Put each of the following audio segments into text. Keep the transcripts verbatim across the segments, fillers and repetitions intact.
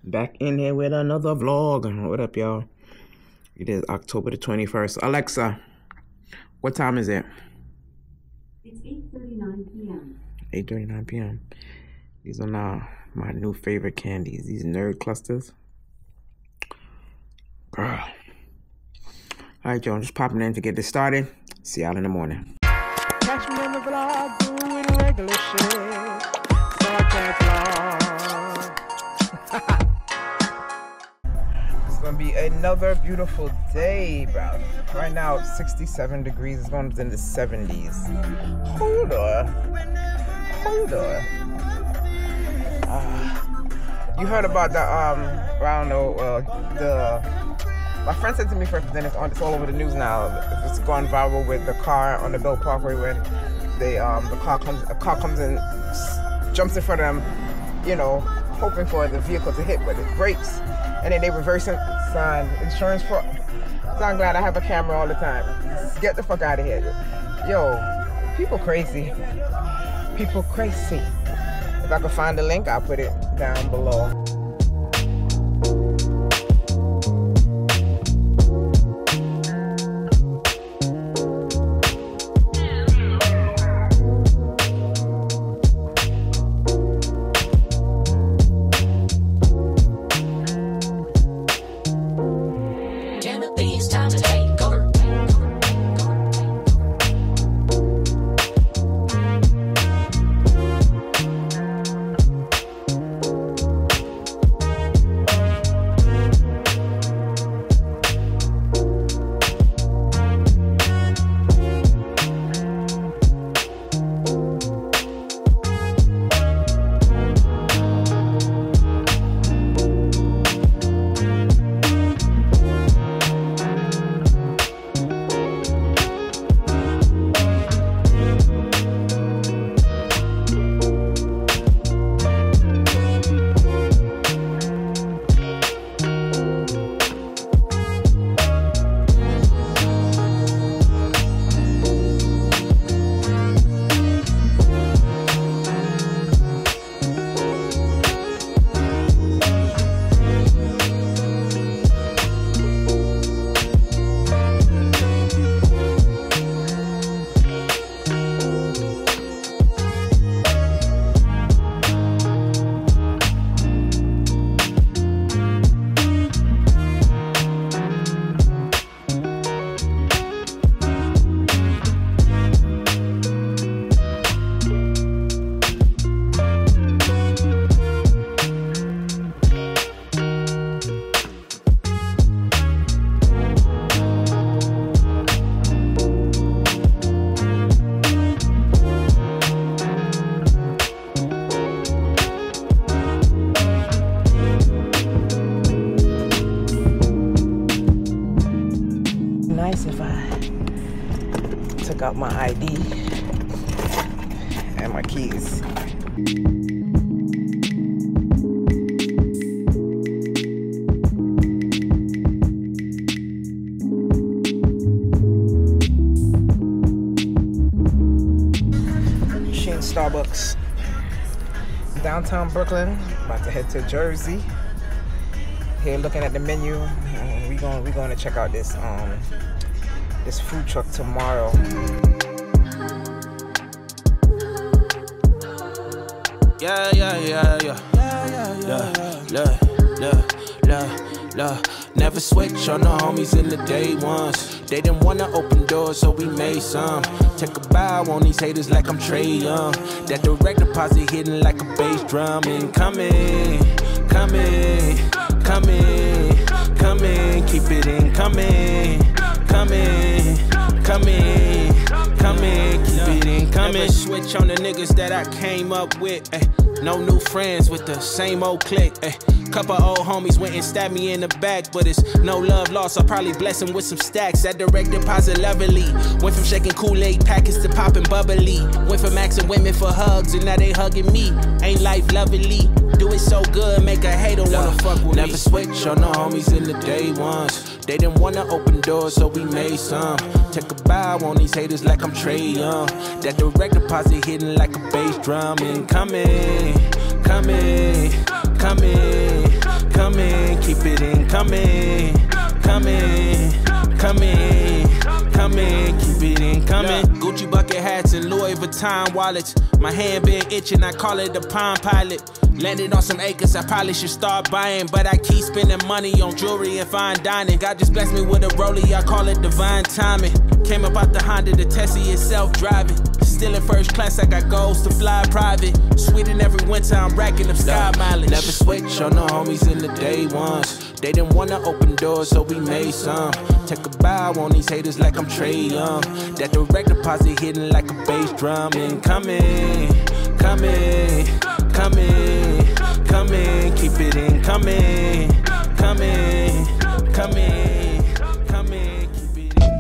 Back in here with another vlog. What up, y'all? It is October the twenty-first. Alexa, what time is it? It's eight thirty-nine p m eight thirty-nine p m These are now my new favorite candies. These nerd clusters. Girl. Alright, y'all. Just popping in to get this started. See y'all in the morning. Catch me on the vlog doing regular shit. So I can't vlog. It's gonna be another beautiful day, bro. Right now it's sixty-seven degrees. It's going in the seventies. Hold on. Hold on. Uh, you heard about the, um, I don't know, uh, the... My friend said to me first, but then it's, on, it's all over the news now. It's gone viral with the car on the Belt Parkway when they, um, the car comes, a car comes and jumps in front of them, you know, hoping for the vehicle to hit, but it brakes, and then they reverse it. Sign insurance fraud. So I'm glad I have a camera all the time. Just get the fuck out of here, yo. People crazy. People crazy. If I could find the link, I'll put it down below. If I took out my I D and my keys. She in Starbucks. Downtown Brooklyn. About to head to Jersey. Here looking at the menu. We going we going to check out this um this food truck tomorrow. Yeah, yeah, yeah, yeah. Yeah, yeah, yeah. Look, look, look. Never switch on the homies in the day ones. They didn't wanna open doors, so we made some. Take a bow on these haters like I'm Trae Young. That direct deposit hitting like a bass drum. Incoming, coming, coming, coming. Keep it incoming. Coming, coming, coming, keep it in coming. Never switch on the niggas that I came up with. Ay. No new friends with the same old clique. Ay. Couple old homies went and stabbed me in the back, but it's no love lost. I'll probably bless them with some stacks. That direct deposit lovely. Went from shaking Kool-Aid packets to popping bubbly. Went from asking women for hugs and now they hugging me. Ain't life lovely? Do it so good, make a hater wanna fuck with me. Never switch on the homies in the day ones. They didn't wanna open doors, so we made some. Take a bow on these haters like I'm Trae Young. That direct deposit hitting like a bass drum. Incoming, coming, coming, coming. keep it in coming, coming, coming, coming, keep it in coming. Gucci bucket hats and Louis Vuitton wallets. My hand been itching, I call it the Palm Pilot. Landed on some acres, I probably should start buying, but I keep spending money on jewelry and fine dining. God just blessed me with a rollie, I call it divine timing. Came up out the Honda, the Tessie is self-driving. Still in first class, I got goals to fly private. Sweden every winter, I'm racking up sky mileage. Never switch on the homies in the day ones. They didn't wanna open doors, so we made some. Take a bow on these haters like I'm Trae Young. That direct deposit hitting like a bass drum. And coming, coming, coming, coming, keep it in coming, coming, coming, coming, keep it in.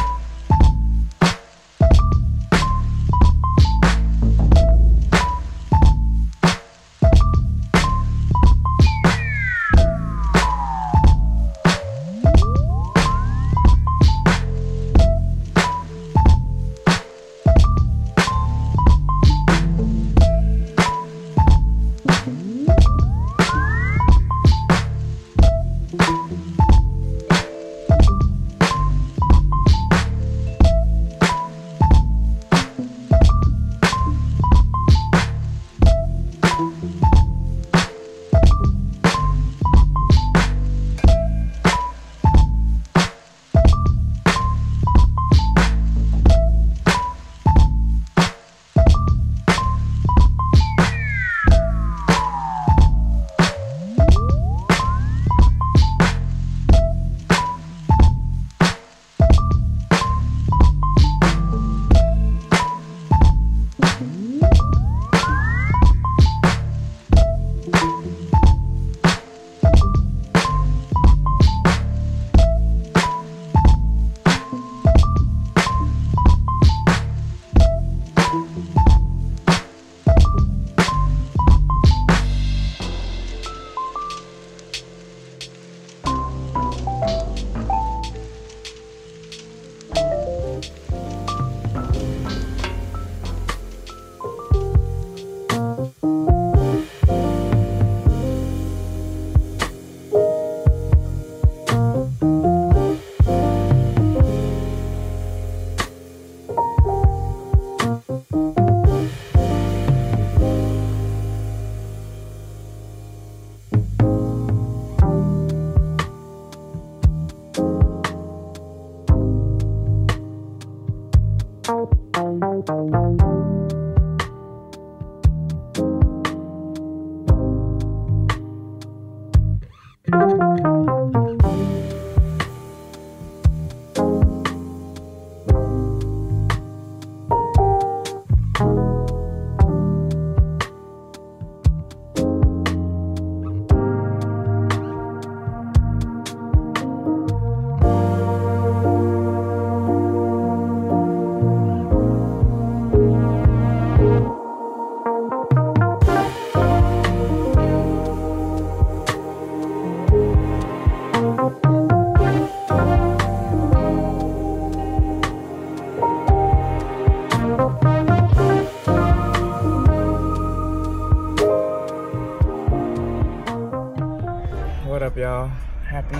What up, y'all? Happy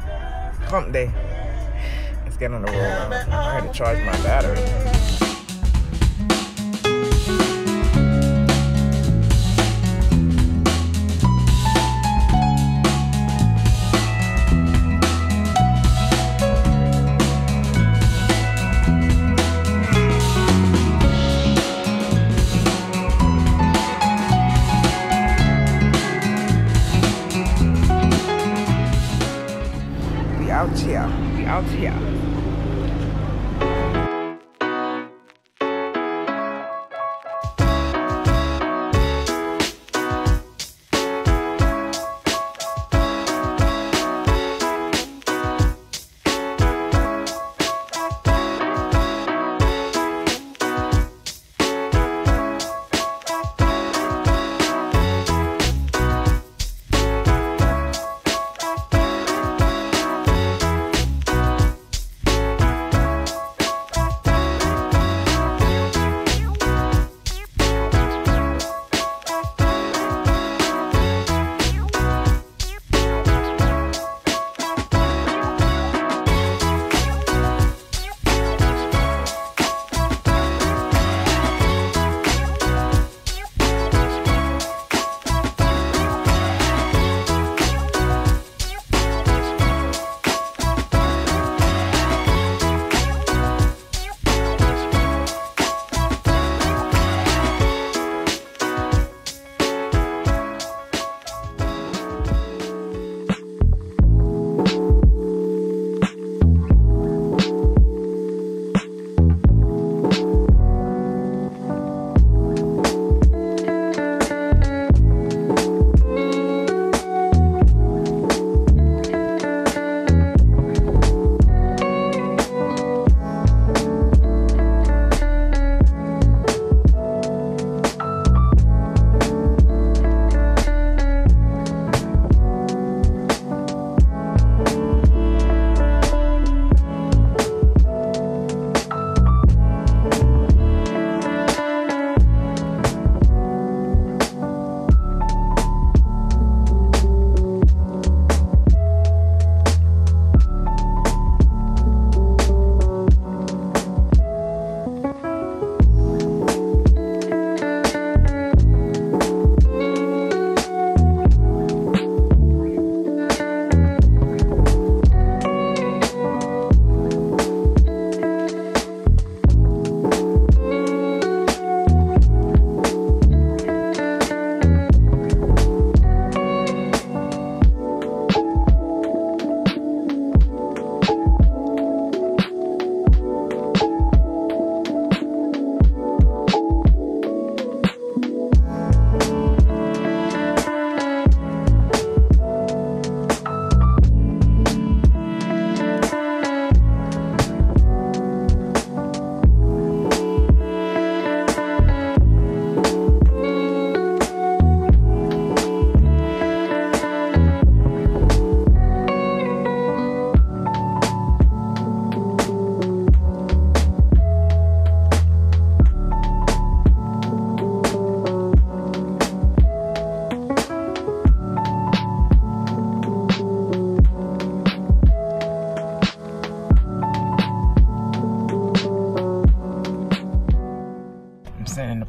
hump day. Let's get on the road. I had to charge my battery. Out here, we out here.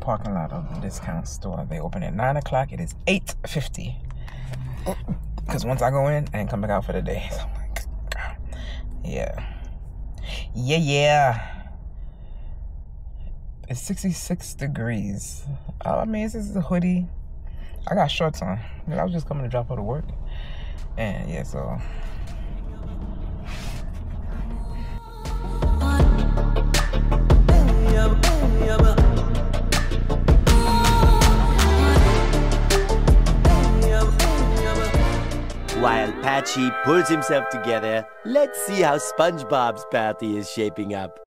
parking lot of the discount store. They open at nine o'clock. It is eight fifty. Because once I go in, I ain't come back out for the day. So I'm like, God. Yeah. Yeah, yeah. It's sixty-six degrees. Oh, I mean, this is a hoodie. I got shorts on. I was just coming to drop her to work. And yeah, so... While Patchy pulls himself together, let's see how SpongeBob's party is shaping up.